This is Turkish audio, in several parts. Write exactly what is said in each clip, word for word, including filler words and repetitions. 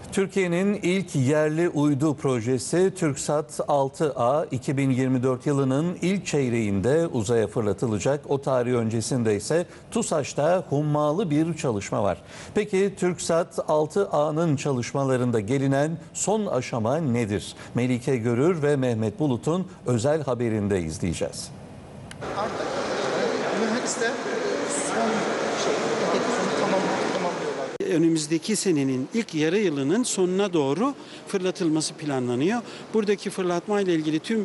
Türkiye'nin ilk yerli uydu projesi TürkSat altı A iki bin yirmi dört yılının ilk çeyreğinde uzaya fırlatılacak. O tarih öncesinde ise TUSAŞ'ta hummalı bir çalışma var. Peki TürkSat altı A'nın çalışmalarında gelinen son aşama nedir? Melike Görür ve Mehmet Bulut'un özel haberinde izleyeceğiz. Artık mühendisler son şey, entegrasyonu tamam, tamamlıyorlar. Önümüzdeki senenin ilk yarı yılının sonuna doğru fırlatılması planlanıyor. Buradaki fırlatma ile ilgili tüm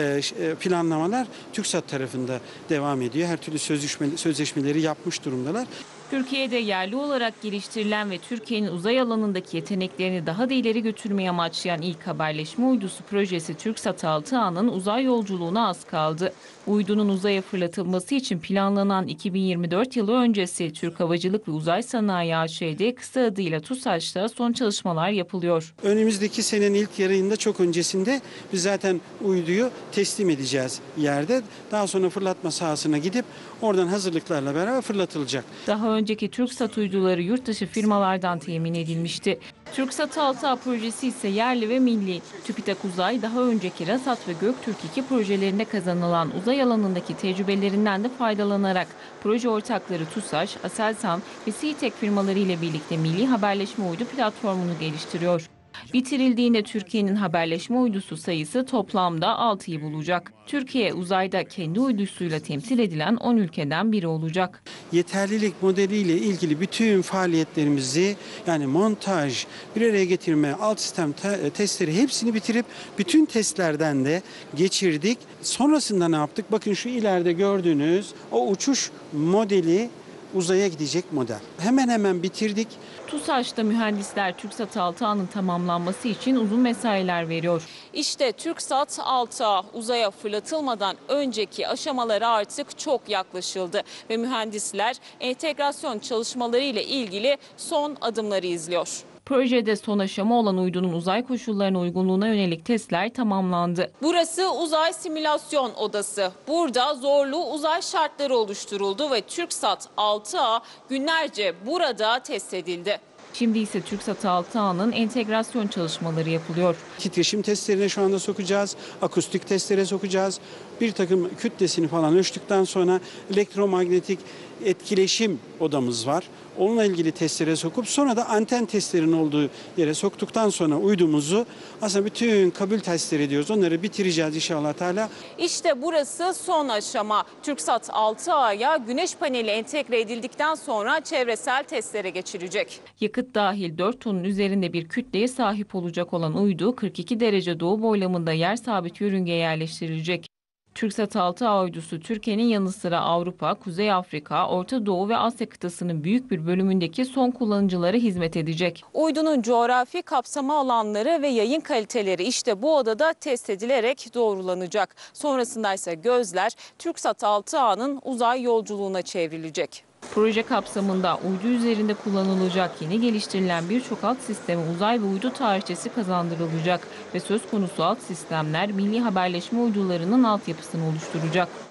planlamalar TürkSat tarafında devam ediyor. Her türlü sözleşme, sözleşmeleri yapmış durumdalar. Türkiye'de yerli olarak geliştirilen ve Türkiye'nin uzay alanındaki yeteneklerini daha da ileri götürmeyi amaçlayan ilk haberleşme uydusu projesi TürkSat altı A'nın uzay yolculuğuna az kaldı. Uydunun uzaya fırlatılması için planlanan iki bin yirmi dört yılı öncesi Türk Havacılık ve Uzay Sanayi A Ş'de kısa adıyla TUSAŞ'ta son çalışmalar yapılıyor. Önümüzdeki senenin ilk yarıyında çok öncesinde biz zaten uyduyu teslim edeceğiz yerde. Daha sonra fırlatma sahasına gidip oradan hazırlıklarla beraber fırlatılacak. Daha önceki TürkSat uyduları yurt dışı firmalardan temin edilmişti. TürkSat altı A projesi ise yerli ve milli. TÜBİTAK Uzay daha önceki RASAT ve Göktürk iki projelerinde kazanılan uzay alanındaki tecrübelerinden de faydalanarak proje ortakları TUSAŞ, Aselsan ve SİTEK firmaları ile birlikte milli haberleşme uydu platformunu geliştiriyor. Bitirildiğinde Türkiye'nin haberleşme uydusu sayısı toplamda altıyı bulacak. Türkiye uzayda kendi uydusuyla temsil edilen on ülkeden biri olacak. Yeterlilik modeliyle ilgili bütün faaliyetlerimizi, yani montaj, bir araya getirme, alt sistem te testleri hepsini bitirip bütün testlerden de geçirdik. Sonrasında ne yaptık? Bakın şu ileride gördüğünüz o uçuş modeli uzaya gidecek model. Hemen hemen bitirdik. TUSAŞ'ta mühendisler TürkSat altı A'nın tamamlanması için uzun mesailer veriyor. İşte TürkSat altı A uzaya fırlatılmadan önceki aşamalara artık çok yaklaşıldı ve mühendisler entegrasyon çalışmaları ile ilgili son adımları izliyor. Projede son aşama olan uydunun uzay koşullarına uygunluğuna yönelik testler tamamlandı. Burası uzay simülasyon odası. Burada zorlu uzay şartları oluşturuldu ve TürkSat altı A günlerce burada test edildi. Şimdi ise TürkSat altı A'nın entegrasyon çalışmaları yapılıyor. Titreşim testlerine şu anda sokacağız, akustik testlere sokacağız. Bir takım kütlesini falan ölçtükten sonra elektromanyetik etkileşim odamız var. Onunla ilgili testlere sokup sonra da anten testlerinin olduğu yere soktuktan sonra uydumuzu aslında bütün kabul testleri diyoruz. Onları bitireceğiz inşallah Teala. İşte burası son aşama. TürkSat altı A'ya güneş paneli entegre edildikten sonra çevresel testlere geçirecek. Yakıt dahil dört tonun üzerinde bir kütleye sahip olacak olan uydu kırk iki derece doğu boylamında yer sabit yörüngeye yerleştirilecek. TürkSat altı A uydusu Türkiye'nin yanı sıra Avrupa, Kuzey Afrika, Orta Doğu ve Asya kıtasının büyük bir bölümündeki son kullanıcılara hizmet edecek. Uydunun coğrafi kapsama alanları ve yayın kaliteleri işte bu odada test edilerek doğrulanacak. Sonrasında ise gözler TürkSat altı A'nın uzay yolculuğuna çevrilecek. Proje kapsamında uydu üzerinde kullanılacak yeni geliştirilen birçok alt sisteme uzay ve uydu tarihçesi kazandırılacak ve söz konusu alt sistemler milli haberleşme uydularının altyapısını oluşturacak.